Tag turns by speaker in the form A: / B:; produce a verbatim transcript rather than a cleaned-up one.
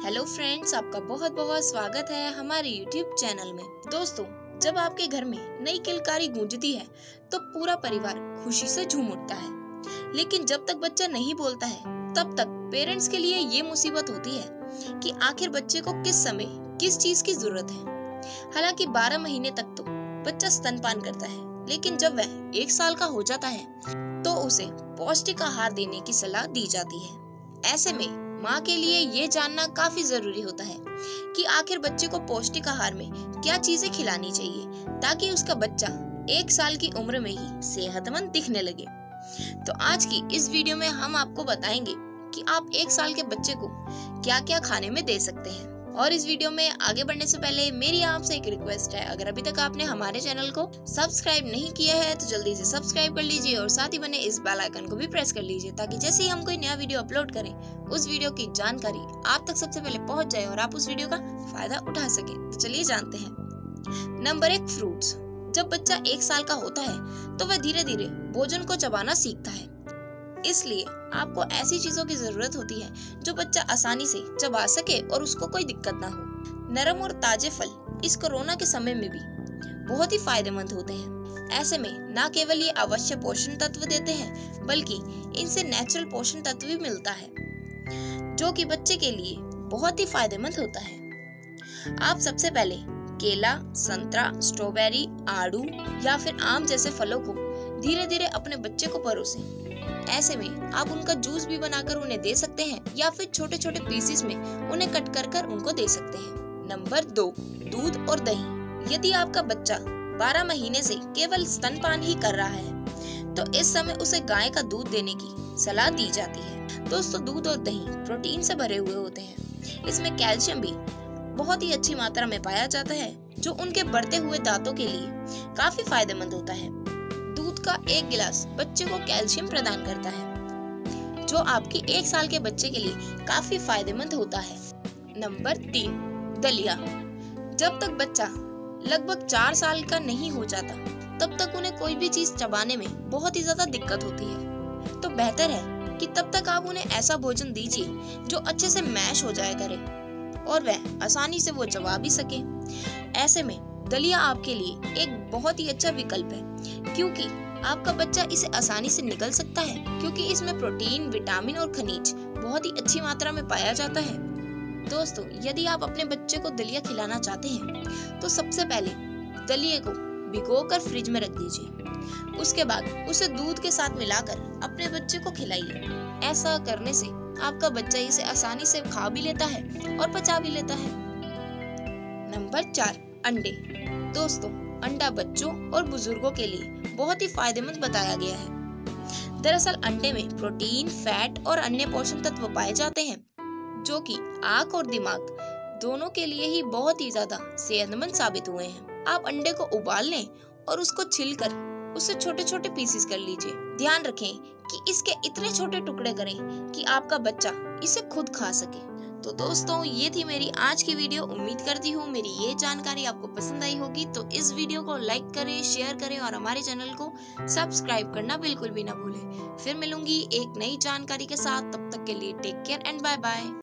A: Hello friends, आपका बहुत बहुत स्वागत है हमारे यूट्यूब चैनल में। दोस्तों, जब आपके घर में नई किलकारी गूंजती है तो पूरा परिवार खुशी से झूम उठता है। लेकिन जब तक बच्चा नहीं बोलता है तब तक पेरेंट्स के लिए ये मुसीबत होती है कि आखिर बच्चे को किस समय किस चीज की जरूरत है। हालांकि बारह महीने तक तो बच्चा स्तनपान करता है, लेकिन जब वह एक साल का हो जाता है तो उसे पौष्टिक आहार देने की सलाह दी जाती है। ऐसे में माँ के लिए ये जानना काफी जरूरी होता है कि आखिर बच्चे को पौष्टिक आहार में क्या चीजें खिलानी चाहिए ताकि उसका बच्चा एक साल की उम्र में ही सेहतमंद दिखने लगे। तो आज की इस वीडियो में हम आपको बताएंगे कि आप एक साल के बच्चे को क्या क्या खाने में दे सकते हैं। और इस वीडियो में आगे बढ़ने से पहले मेरी आपसे एक रिक्वेस्ट है, अगर अभी तक आपने हमारे चैनल को सब्सक्राइब नहीं किया है तो जल्दी से सब्सक्राइब कर लीजिए और साथ ही बने इस बेल आइकन को भी प्रेस कर लीजिए ताकि जैसे ही हम कोई नया वीडियो अपलोड करें उस वीडियो की जानकारी आप तक सबसे पहले पहुंच जाए और आप उस वीडियो का फायदा उठा सके। तो चलिए जानते हैं। नंबर एक, फ्रूट्स। जब बच्चा एक साल का होता है तो वह धीरे धीरे भोजन को चबाना सीखता है, इसलिए आपको ऐसी चीजों की जरूरत होती है जो बच्चा आसानी से चबा सके और उसको कोई दिक्कत ना हो। नरम और ताजे फल इस कोरोना के समय में भी बहुत ही फायदेमंद होते हैं। ऐसे में न केवल ये आवश्यक पोषण तत्व देते हैं बल्कि इनसे नेचुरल पोषण तत्व भी मिलता है जो कि बच्चे के लिए बहुत ही फायदेमंद होता है। आप सबसे पहले केला, संतरा, स्ट्रॉबेरी, आड़ू या फिर आम जैसे फलों को धीरे धीरे अपने बच्चे को परोसें। ऐसे में आप उनका जूस भी बनाकर उन्हें दे सकते हैं या फिर छोटे छोटे पीसेस में उन्हें कट कर कर उनको दे सकते हैं। नंबर दो, दूध और दही। यदि आपका बच्चा बारह महीने से केवल स्तनपान ही कर रहा है तो इस समय उसे गाय का दूध देने की सलाह दी जाती है। दोस्तों, दूध और दही प्रोटीन से भरे हुए होते हैं। इसमें कैल्शियम भी बहुत ही अच्छी मात्रा में पाया जाता है जो उनके बढ़ते हुए दांतों के लिए काफी फायदेमंद होता है। दूध का एक गिलास बच्चे को कैल्शियम प्रदान करता है जो आपकी एक साल के बच्चे के लिए काफी फायदेमंद होता है। नंबर तीन, दलिया। जब तक बच्चा लगभग चार साल का नहीं हो जाता तब तक उन्हें कोई भी चीज चबाने में बहुत ही ज्यादा दिक्कत होती है, तो बेहतर है कि तब तक आप उन्हें ऐसा भोजन दीजिए जो अच्छे से मैश हो जाया करे और वह आसानी से वो चबा भी सके। ऐसे में दलिया आपके लिए एक बहुत ही अच्छा विकल्प है क्योंकि आपका बच्चा इसे आसानी से निगल सकता है क्योंकि इसमें प्रोटीन, विटामिन और खनिज बहुत ही अच्छी मात्रा में पाया जाता है। दोस्तों, यदि आप अपने बच्चे को दलिया खिलाना चाहते हैं तो सबसे पहले दलिये को भिगोकर फ्रिज में रख दीजिए। उसके बाद उसे दूध के साथ मिलाकर अपने बच्चे को खिलाइए। ऐसा करने से आपका बच्चा इसे आसानी से खा भी लेता है और पचा भी लेता है। नंबर चार, अंडे। दोस्तों, अंडा बच्चों और बुजुर्गों के लिए बहुत ही फायदेमंद बताया गया है। दरअसल अंडे में प्रोटीन, फैट और अन्य पोषण तत्व पाए जाते हैं जो कि आंख और दिमाग दोनों के लिए ही बहुत ही ज्यादा सेहतमंद साबित हुए हैं। आप अंडे को उबाल लें और उसको छिलकर उसे छोटे छोटे पीसेस कर लीजिए। ध्यान रखें कि इसके इतने छोटे टुकड़े करें कि आपका बच्चा इसे खुद खा सके। तो दोस्तों, ये थी मेरी आज की वीडियो। उम्मीद करती हूँ मेरी ये जानकारी आपको पसंद आई होगी। तो इस वीडियो को लाइक करें, शेयर करें और हमारे चैनल को सब्सक्राइब करना बिल्कुल भी ना भूलें। फिर मिलूंगी एक नई जानकारी के साथ। तब तक के लिए take care and bye bye.